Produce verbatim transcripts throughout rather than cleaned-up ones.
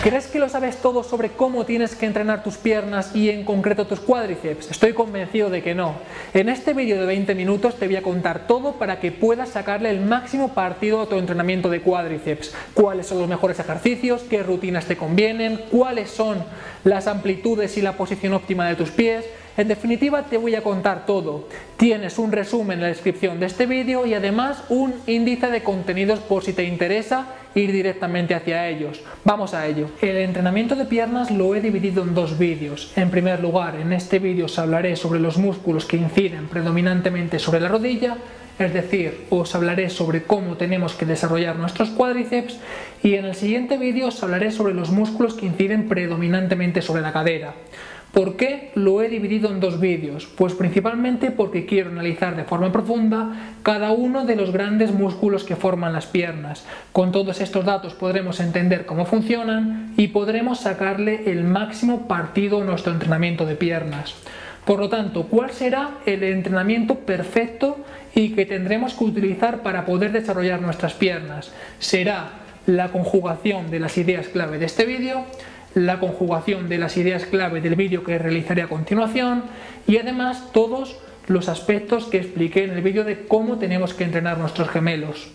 ¿Crees que lo sabes todo sobre cómo tienes que entrenar tus piernas y en concreto tus cuádriceps? Estoy convencido de que no. En este vídeo de veinte minutos te voy a contar todo para que puedas sacarle el máximo partido a tu entrenamiento de cuádriceps. Cuáles son los mejores ejercicios, qué rutinas te convienen, cuáles son las amplitudes y la posición óptima de tus pies. En definitiva, te voy a contar todo. Tienes un resumen en la descripción de este vídeo y además un índice de contenidos por si te interesa ir directamente hacia ellos. Vamos a ello. El entrenamiento de piernas lo he dividido en dos vídeos. En primer lugar, en este vídeo os hablaré sobre los músculos que inciden predominantemente sobre la rodilla, es decir, os hablaré sobre cómo tenemos que desarrollar nuestros cuádriceps, y en el siguiente vídeo os hablaré sobre los músculos que inciden predominantemente sobre la cadera. ¿Por qué lo he dividido en dos vídeos? Pues principalmente porque quiero analizar de forma profunda cada uno de los grandes músculos que forman las piernas. Con todos estos datos podremos entender cómo funcionan y podremos sacarle el máximo partido a nuestro entrenamiento de piernas. Por lo tanto, ¿cuál será el entrenamiento perfecto y que tendremos que utilizar para poder desarrollar nuestras piernas? Será la conjugación de las ideas clave de este vídeo, la conjugación de las ideas clave del vídeo que realizaré a continuación y además todos los aspectos que expliqué en el vídeo de cómo tenemos que entrenar nuestros gemelos.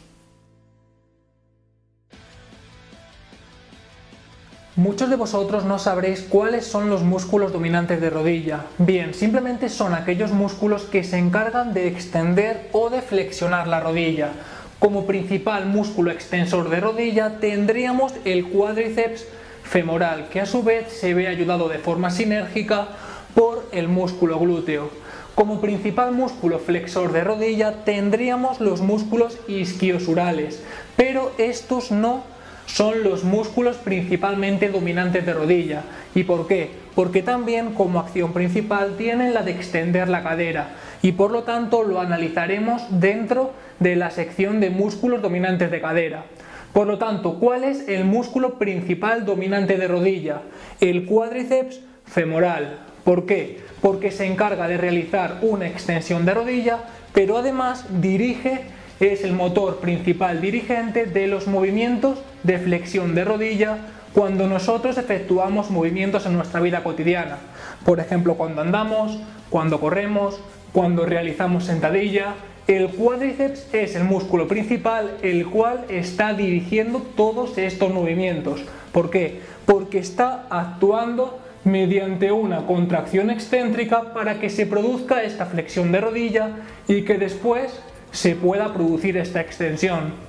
Muchos de vosotros no sabréis cuáles son los músculos dominantes de rodilla. Bien, simplemente son aquellos músculos que se encargan de extender o de flexionar la rodilla. Como principal músculo extensor de rodilla tendríamos el cuádriceps femoral, que a su vez se ve ayudado de forma sinérgica por el músculo glúteo. Como principal músculo flexor de rodilla tendríamos los músculos isquiosurales, pero estos no son los músculos principalmente dominantes de rodilla. ¿Y por qué? Porque también como acción principal tienen la de extender la cadera y por lo tanto lo analizaremos dentro de la sección de músculos dominantes de cadera. Por lo tanto, ¿cuál es el músculo principal dominante de rodilla? El cuádriceps femoral. ¿Por qué? Porque se encarga de realizar una extensión de rodilla, pero además dirige, es el motor principal dirigente de los movimientos de flexión de rodilla cuando nosotros efectuamos movimientos en nuestra vida cotidiana. Por ejemplo, cuando andamos, cuando corremos, cuando realizamos sentadilla. El cuádriceps es el músculo principal el cual está dirigiendo todos estos movimientos. ¿Por qué? Porque está actuando mediante una contracción excéntrica para que se produzca esta flexión de rodilla y que después se pueda producir esta extensión.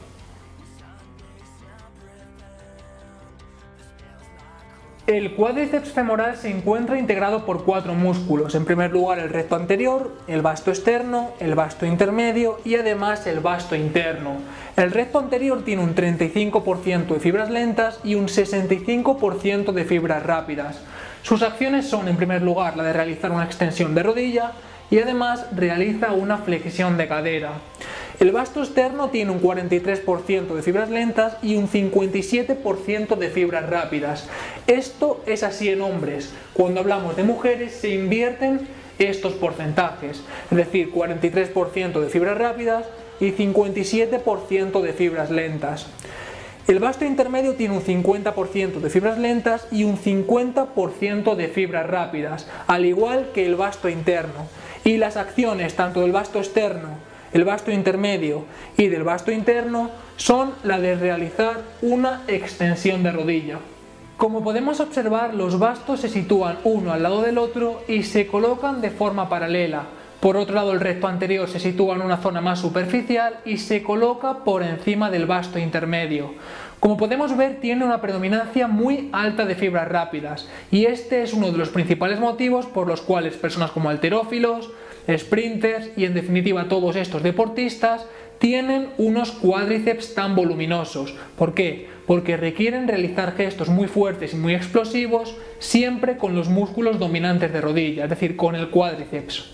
El cuádriceps femoral se encuentra integrado por cuatro músculos. En primer lugar, el recto anterior, el vasto externo, el vasto intermedio y además el vasto interno. El recto anterior tiene un treinta y cinco por ciento de fibras lentas y un sesenta y cinco por ciento de fibras rápidas. Sus acciones son, en primer lugar, la de realizar una extensión de rodilla y además realiza una flexión de cadera. El vasto externo tiene un cuarenta y tres por ciento de fibras lentas y un cincuenta y siete por ciento de fibras rápidas. Esto es así en hombres. Cuando hablamos de mujeres se invierten estos porcentajes, es decir, cuarenta y tres por ciento de fibras rápidas y cincuenta y siete por ciento de fibras lentas. El vasto intermedio tiene un cincuenta por ciento de fibras lentas y un cincuenta por ciento de fibras rápidas, al igual que el vasto interno. Y las acciones tanto del vasto externo, el vasto intermedio y del vasto interno son la de realizar una extensión de rodilla. Como podemos observar, los vastos se sitúan uno al lado del otro y se colocan de forma paralela. Por otro lado, el recto anterior se sitúa en una zona más superficial y se coloca por encima del vasto intermedio. Como podemos ver, tiene una predominancia muy alta de fibras rápidas y este es uno de los principales motivos por los cuales personas como halterófilos, sprinters y en definitiva todos estos deportistas tienen unos cuádriceps tan voluminosos. ¿Por qué? Porque requieren realizar gestos muy fuertes y muy explosivos siempre con los músculos dominantes de rodilla, es decir, con el cuádriceps.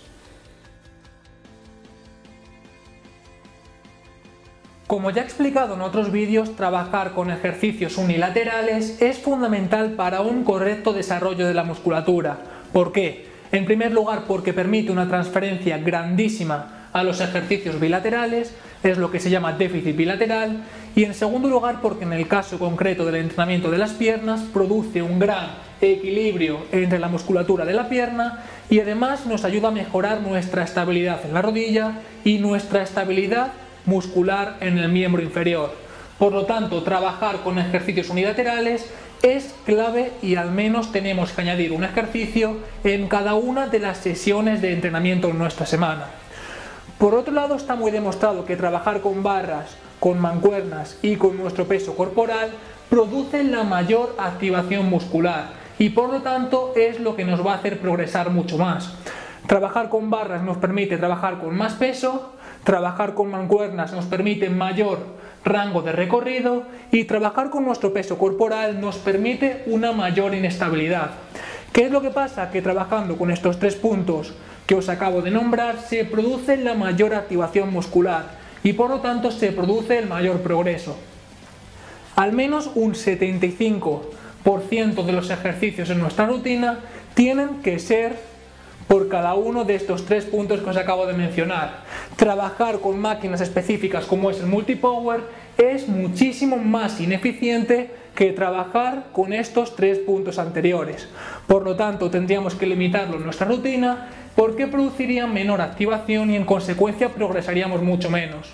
Como ya he explicado en otros vídeos, trabajar con ejercicios unilaterales es fundamental para un correcto desarrollo de la musculatura. ¿Por qué? En primer lugar, porque permite una transferencia grandísima a los ejercicios bilaterales, es lo que se llama déficit bilateral, y en segundo lugar porque en el caso concreto del entrenamiento de las piernas produce un gran equilibrio entre la musculatura de la pierna y además nos ayuda a mejorar nuestra estabilidad en la rodilla y nuestra estabilidad muscular en el miembro inferior. Por lo tanto, trabajar con ejercicios unilaterales es clave y al menos tenemos que añadir un ejercicio en cada una de las sesiones de entrenamiento en nuestra semana. Por otro lado, está muy demostrado que trabajar con barras, con mancuernas y con nuestro peso corporal produce la mayor activación muscular y por lo tanto es lo que nos va a hacer progresar mucho más. Trabajar con barras nos permite trabajar con más peso, trabajar con mancuernas nos permite mayor rango de recorrido y trabajar con nuestro peso corporal nos permite una mayor inestabilidad. ¿Qué es lo que pasa? Que trabajando con estos tres puntos que os acabo de nombrar se produce la mayor activación muscular y por lo tanto se produce el mayor progreso. Al menos un setenta y cinco por ciento de los ejercicios en nuestra rutina tienen que ser por cada uno de estos tres puntos que os acabo de mencionar. Trabajar con máquinas específicas como es el multipower es muchísimo más ineficiente que trabajar con estos tres puntos anteriores. Por lo tanto, tendríamos que limitarlo en nuestra rutina porque produciría menor activación y en consecuencia progresaríamos mucho menos.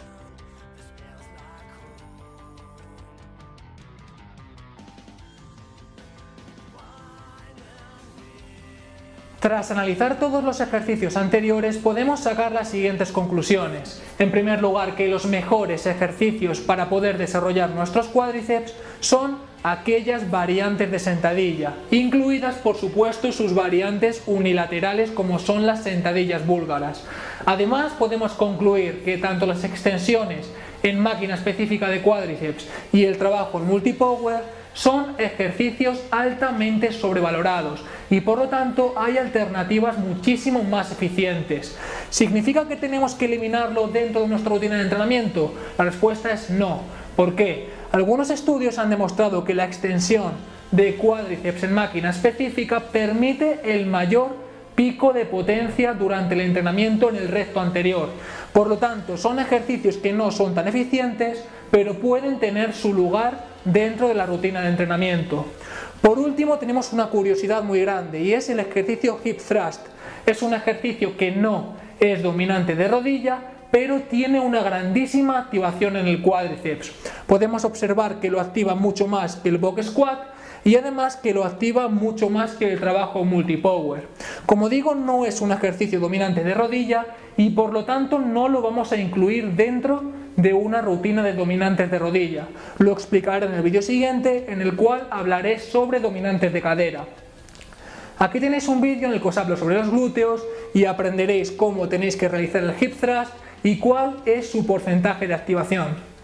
Tras analizar todos los ejercicios anteriores podemos sacar las siguientes conclusiones. En primer lugar, que los mejores ejercicios para poder desarrollar nuestros cuádriceps son aquellas variantes de sentadilla, incluidas por supuesto sus variantes unilaterales como son las sentadillas búlgaras. Además podemos concluir que tanto las extensiones en máquina específica de cuádriceps y el trabajo en multipower son ejercicios altamente sobrevalorados y por lo tanto hay alternativas muchísimo más eficientes. ¿Significa que tenemos que eliminarlo dentro de nuestra rutina de entrenamiento? La respuesta es no. ¿Por qué? Algunos estudios han demostrado que la extensión de cuádriceps en máquina específica permite el mayor pico de potencia durante el entrenamiento en el recto anterior. Por lo tanto, son ejercicios que no son tan eficientes, pero pueden tener su lugar dentro de la rutina de entrenamiento. Por último, tenemos una curiosidad muy grande y es el ejercicio hip thrust. Es un ejercicio que no es dominante de rodilla, pero tiene una grandísima activación en el cuádriceps. Podemos observar que lo activa mucho más que el box squat y además que lo activa mucho más que el trabajo multipower. Como digo, no es un ejercicio dominante de rodilla y por lo tanto no lo vamos a incluir dentro de una rutina de dominantes de rodilla. Lo explicaré en el vídeo siguiente, en el cual hablaré sobre dominantes de cadera. Aquí tenéis un vídeo en el que os hablo sobre los glúteos y aprenderéis cómo tenéis que realizar el hip thrust y cuál es su porcentaje de activación.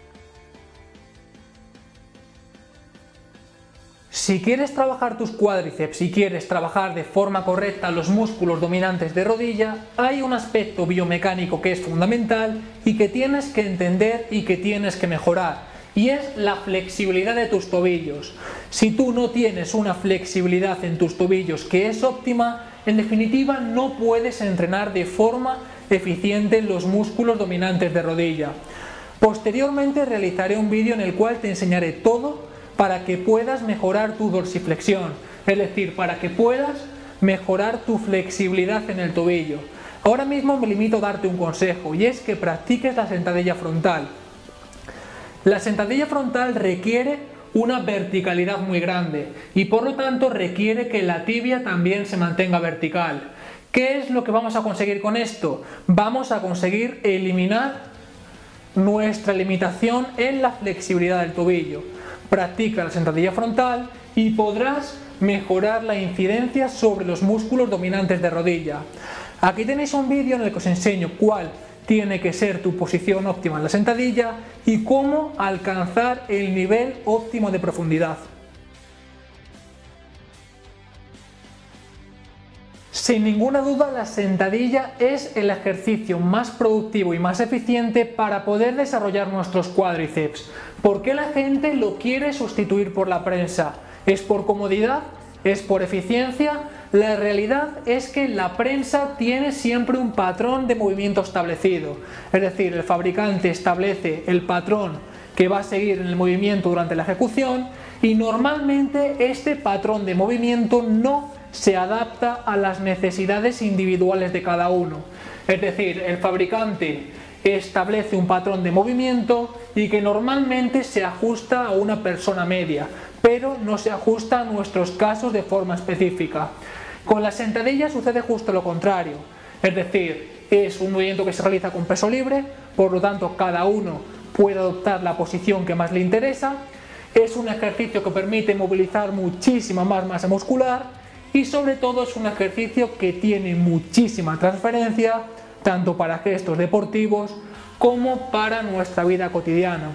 Si quieres trabajar tus cuádriceps, si quieres trabajar de forma correcta los músculos dominantes de rodilla, hay un aspecto biomecánico que es fundamental y que tienes que entender y que tienes que mejorar, y es la flexibilidad de tus tobillos. Si tú no tienes una flexibilidad en tus tobillos que es óptima, en definitiva no puedes entrenar de forma eficiente los músculos dominantes de rodilla. Posteriormente realizaré un vídeo en el cual te enseñaré todo para que puedas mejorar tu dorsiflexión, es decir, para que puedas mejorar tu flexibilidad en el tobillo. Ahora mismo me limito a darte un consejo y es que practiques la sentadilla frontal. La sentadilla frontal requiere una verticalidad muy grande y por lo tanto requiere que la tibia también se mantenga vertical. ¿Qué es lo que vamos a conseguir con esto? Vamos a conseguir eliminar nuestra limitación en la flexibilidad del tobillo. Practica la sentadilla frontal y podrás mejorar la incidencia sobre los músculos dominantes de rodilla. Aquí tenéis un vídeo en el que os enseño cuál tiene que ser tu posición óptima en la sentadilla y cómo alcanzar el nivel óptimo de profundidad. Sin ninguna duda, la sentadilla es el ejercicio más productivo y más eficiente para poder desarrollar nuestros cuádriceps. ¿Por qué la gente lo quiere sustituir por la prensa? ¿Es por comodidad? ¿Es por eficiencia? La realidad es que la prensa tiene siempre un patrón de movimiento establecido. Es decir, el fabricante establece el patrón que va a seguir en el movimiento durante la ejecución, y normalmente este patrón de movimiento no se adapta a las necesidades individuales de cada uno. Es decir, el fabricante establece un patrón de movimiento y que normalmente se ajusta a una persona media, pero no se ajusta a nuestros casos de forma específica. Con las sentadillas sucede justo lo contrario, es decir, es un movimiento que se realiza con peso libre, por lo tanto cada uno puede adoptar la posición que más le interesa, es un ejercicio que permite movilizar muchísima más masa muscular y sobre todo es un ejercicio que tiene muchísima transferencia tanto para gestos deportivos como para nuestra vida cotidiana.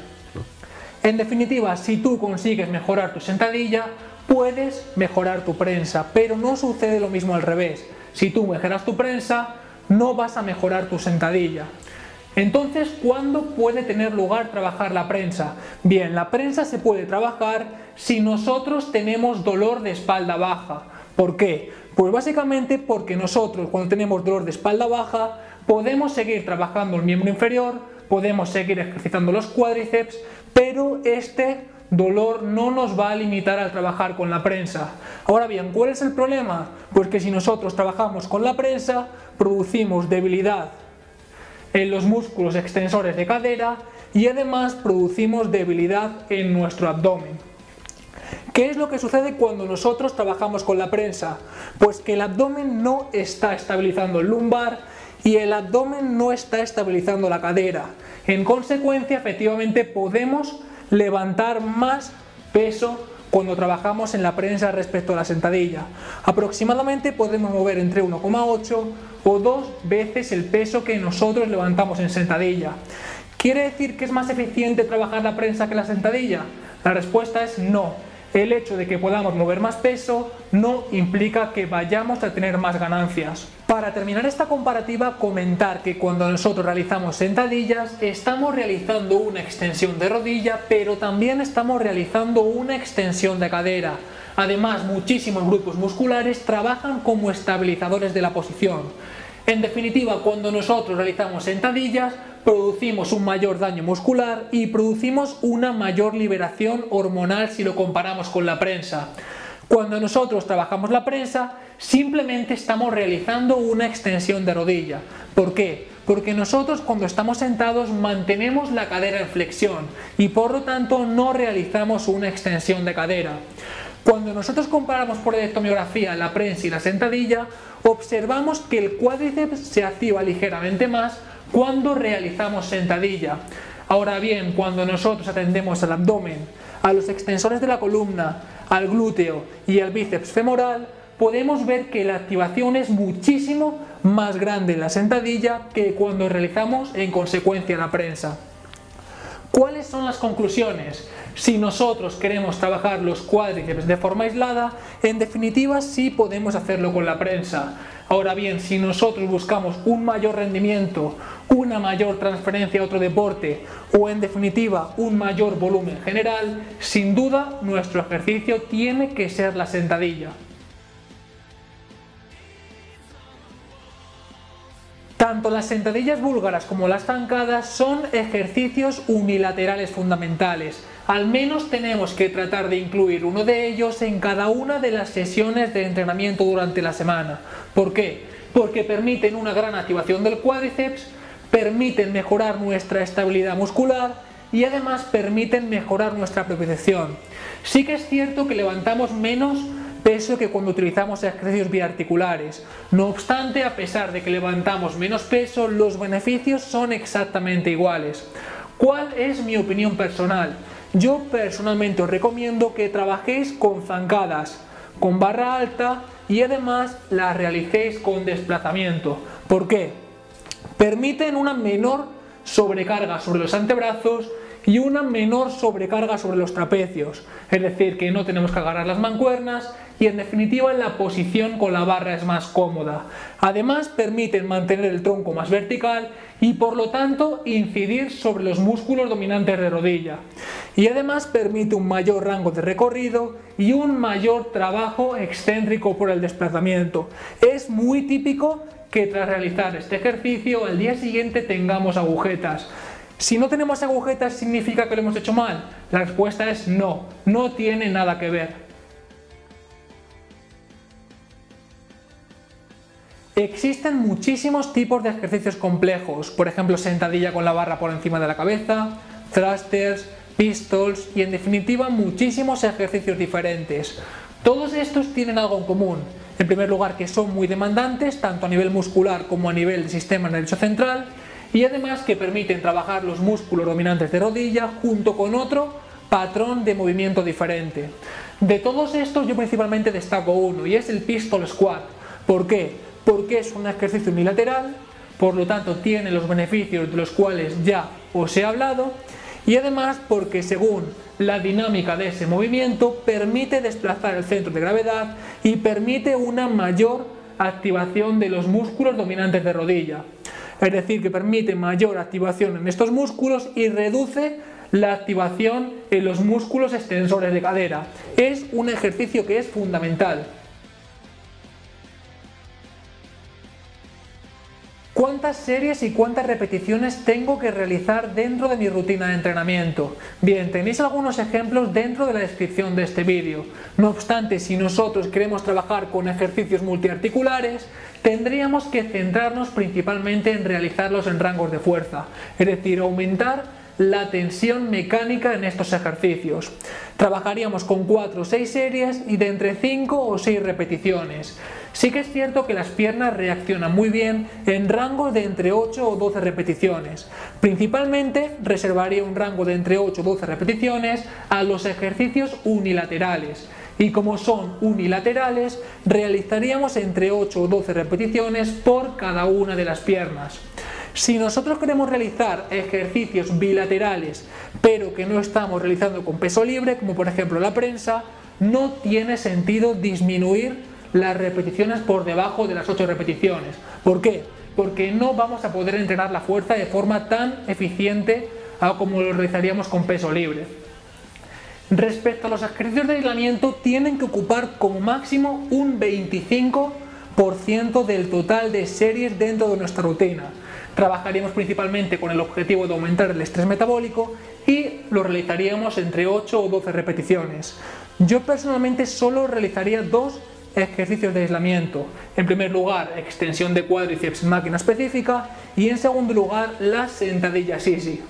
En definitiva, si tú consigues mejorar tu sentadilla, puedes mejorar tu prensa, pero no sucede lo mismo al revés. Si tú mejoras tu prensa, no vas a mejorar tu sentadilla. Entonces, ¿cuándo puede tener lugar trabajar la prensa? Bien, la prensa se puede trabajar si nosotros tenemos dolor de espalda baja. ¿Por qué? Pues básicamente porque nosotros cuando tenemos dolor de espalda baja podemos seguir trabajando el miembro inferior, podemos seguir ejercitando los cuádriceps, pero este dolor no nos va a limitar al trabajar con la prensa. Ahora bien, ¿cuál es el problema? Pues que si nosotros trabajamos con la prensa, producimos debilidad en los músculos extensores de cadera y además producimos debilidad en nuestro abdomen. ¿Qué es lo que sucede cuando nosotros trabajamos con la prensa? Pues que el abdomen no está estabilizando el lumbar y el abdomen no está estabilizando la cadera. En consecuencia, efectivamente, podemos levantar más peso cuando trabajamos en la prensa respecto a la sentadilla. Aproximadamente podemos mover entre uno coma ocho o dos veces el peso que nosotros levantamos en sentadilla. ¿Quiere decir que es más eficiente trabajar la prensa que la sentadilla? La respuesta es no. El hecho de que podamos mover más peso no implica que vayamos a tener más ganancias. Para terminar esta comparativa, comentar que cuando nosotros realizamos sentadillas estamos realizando una extensión de rodilla, pero también estamos realizando una extensión de cadera. Además, muchísimos grupos musculares trabajan como estabilizadores de la posición. En definitiva, cuando nosotros realizamos sentadillas, producimos un mayor daño muscular y producimos una mayor liberación hormonal si lo comparamos con la prensa. Cuando nosotros trabajamos la prensa, simplemente estamos realizando una extensión de rodilla. ¿Por qué? Porque nosotros cuando estamos sentados mantenemos la cadera en flexión y por lo tanto no realizamos una extensión de cadera. Cuando nosotros comparamos por electromiografía la prensa y la sentadilla, observamos que el cuádriceps se activa ligeramente más cuando realizamos sentadilla. Ahora bien, cuando nosotros atendemos al abdomen, a los extensores de la columna, al glúteo y al bíceps femoral, podemos ver que la activación es muchísimo más grande en la sentadilla que cuando realizamos en consecuencia la prensa. ¿Cuáles son las conclusiones? Si nosotros queremos trabajar los cuádriceps de forma aislada, en definitiva sí podemos hacerlo con la prensa. Ahora bien, si nosotros buscamos un mayor rendimiento, una mayor transferencia a otro deporte o en definitiva un mayor volumen general, sin duda nuestro ejercicio tiene que ser la sentadilla. Tanto las sentadillas búlgaras como las zancadas son ejercicios unilaterales fundamentales. Al menos tenemos que tratar de incluir uno de ellos en cada una de las sesiones de entrenamiento durante la semana. ¿Por qué? Porque permiten una gran activación del cuádriceps, permiten mejorar nuestra estabilidad muscular y además permiten mejorar nuestra propiocepción. Sí que es cierto que levantamos menos peso que cuando utilizamos ejercicios biarticulares. No obstante, a pesar de que levantamos menos peso, los beneficios son exactamente iguales. ¿Cuál es mi opinión personal? Yo personalmente os recomiendo que trabajéis con zancadas, con barra alta y además las realicéis con desplazamiento. ¿Por qué? Permiten una menor sobrecarga sobre los antebrazos y una menor sobrecarga sobre los trapecios, es decir, que no tenemos que agarrar las mancuernas y en definitiva la posición con la barra es más cómoda. Además permiten mantener el tronco más vertical y por lo tanto incidir sobre los músculos dominantes de rodilla. Y además permite un mayor rango de recorrido y un mayor trabajo excéntrico por el desplazamiento. Es muy típico que tras realizar este ejercicio al día siguiente tengamos agujetas. Si no tenemos agujetas, ¿significa que lo hemos hecho mal? La respuesta es no, no tiene nada que ver. Existen muchísimos tipos de ejercicios complejos, por ejemplo sentadilla con la barra por encima de la cabeza, thrusters, pistols y en definitiva muchísimos ejercicios diferentes. Todos estos tienen algo en común. En primer lugar, que son muy demandantes tanto a nivel muscular como a nivel del sistema nervioso central y además que permiten trabajar los músculos dominantes de rodilla junto con otro patrón de movimiento diferente. De todos estos yo principalmente destaco uno y es el pistol squat. ¿Por qué? Porque es un ejercicio unilateral, por lo tanto tiene los beneficios de los cuales ya os he hablado y además porque según la dinámica de ese movimiento permite desplazar el centro de gravedad y permite una mayor activación de los músculos dominantes de rodilla. Es decir, que permite mayor activación en estos músculos y reduce la activación en los músculos extensores de cadera. Es un ejercicio que es fundamental. ¿Cuántas series y cuántas repeticiones tengo que realizar dentro de mi rutina de entrenamiento? Bien, tenéis algunos ejemplos dentro de la descripción de este vídeo. No obstante, si nosotros queremos trabajar con ejercicios multiarticulares, tendríamos que centrarnos principalmente en realizarlos en rangos de fuerza, es decir, aumentar la tensión mecánica en estos ejercicios. Trabajaríamos con cuatro o seis series y de entre cinco o seis repeticiones. Sí que es cierto que las piernas reaccionan muy bien en rangos de entre ocho o doce repeticiones. Principalmente reservaría un rango de entre ocho o doce repeticiones a los ejercicios unilaterales. Y como son unilaterales, realizaríamos entre ocho o doce repeticiones por cada una de las piernas. Si nosotros queremos realizar ejercicios bilaterales, pero que no estamos realizando con peso libre, como por ejemplo la prensa, no tiene sentido disminuir las repeticiones por debajo de las ocho repeticiones. ¿Por qué? Porque no vamos a poder entrenar la fuerza de forma tan eficiente como lo realizaríamos con peso libre. Respecto a los ejercicios de aislamiento, tienen que ocupar como máximo un veinticinco por ciento del total de series dentro de nuestra rutina. Trabajaríamos principalmente con el objetivo de aumentar el estrés metabólico y lo realizaríamos entre ocho o doce repeticiones. Yo personalmente solo realizaría dos ejercicios de aislamiento. En primer lugar, extensión de cuádriceps en máquina específica y en segundo lugar, las sentadillas easy.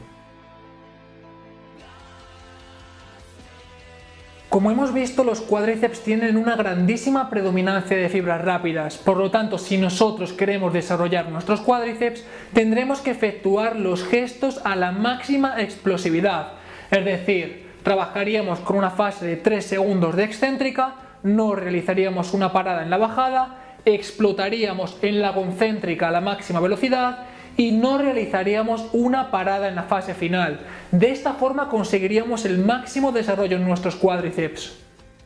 Como hemos visto, los cuádriceps tienen una grandísima predominancia de fibras rápidas, por lo tanto, si nosotros queremos desarrollar nuestros cuádriceps, tendremos que efectuar los gestos a la máxima explosividad, es decir, trabajaríamos con una fase de tres segundos de excéntrica, no realizaríamos una parada en la bajada, explotaríamos en la concéntrica a la máxima velocidad y no realizaríamos una parada en la fase final. De esta forma conseguiríamos el máximo desarrollo en nuestros cuádriceps.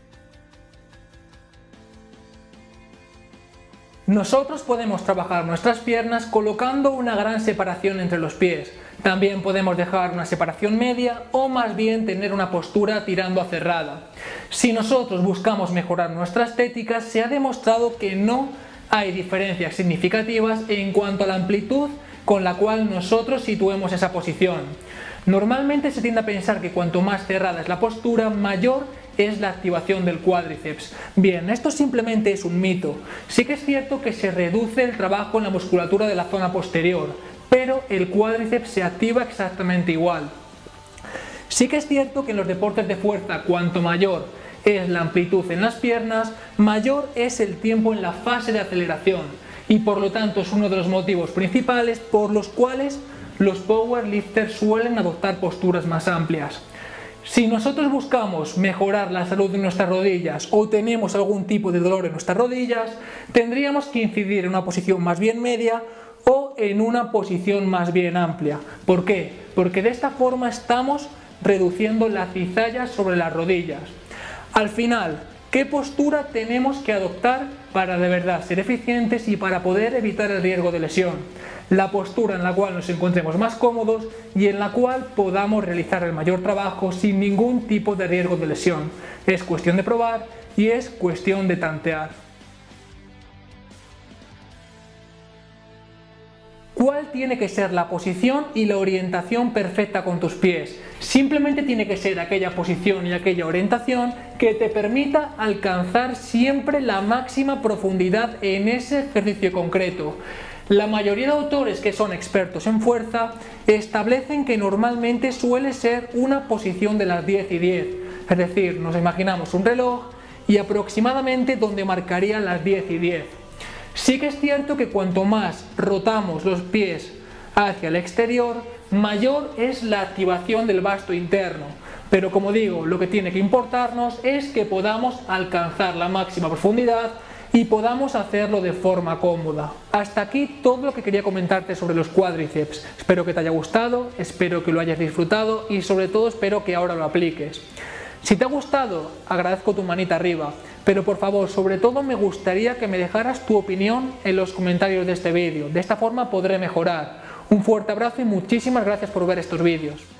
Nosotros podemos trabajar nuestras piernas colocando una gran separación entre los pies. También podemos dejar una separación media o más bien tener una postura tirando a cerrada. Si nosotros buscamos mejorar nuestra estética, se ha demostrado que no hay diferencias significativas en cuanto a la amplitud con la cual nosotros situemos esa posición. Normalmente se tiende a pensar que cuanto más cerrada es la postura, mayor es la activación del cuádriceps. Bien, esto simplemente es un mito. Sí que es cierto que se reduce el trabajo en la musculatura de la zona posterior, pero el cuádriceps se activa exactamente igual. Sí que es cierto que en los deportes de fuerza, cuanto mayor es la amplitud en las piernas, mayor es el tiempo en la fase de aceleración. Y por lo tanto es uno de los motivos principales por los cuales los powerlifters suelen adoptar posturas más amplias. Si nosotros buscamos mejorar la salud de nuestras rodillas o tenemos algún tipo de dolor en nuestras rodillas, tendríamos que incidir en una posición más bien media o en una posición más bien amplia. ¿Por qué? Porque de esta forma estamos reduciendo la cizalla sobre las rodillas. Al final, ¿qué postura tenemos que adoptar para de verdad ser eficientes y para poder evitar el riesgo de lesión? La postura en la cual nos encontremos más cómodos y en la cual podamos realizar el mayor trabajo sin ningún tipo de riesgo de lesión. Es cuestión de probar y es cuestión de tantear. cuál tiene que ser la posición y la orientación perfecta con tus pies. Simplemente tiene que ser aquella posición y aquella orientación que te permita alcanzar siempre la máxima profundidad en ese ejercicio concreto. La mayoría de autores que son expertos en fuerza establecen que normalmente suele ser una posición de las diez y diez. Es decir, nos imaginamos un reloj y aproximadamente donde marcarían las diez y diez. Sí que es cierto que cuanto más rotamos los pies hacia el exterior, mayor es la activación del vasto interno. Pero como digo, lo que tiene que importarnos es que podamos alcanzar la máxima profundidad y podamos hacerlo de forma cómoda. Hasta aquí todo lo que quería comentarte sobre los cuádriceps. Espero que te haya gustado, espero que lo hayas disfrutado y sobre todo espero que ahora lo apliques. Si te ha gustado, agradezco tu manita arriba, pero por favor, sobre todo me gustaría que me dejaras tu opinión en los comentarios de este vídeo. De esta forma podré mejorar. Un fuerte abrazo y muchísimas gracias por ver estos vídeos.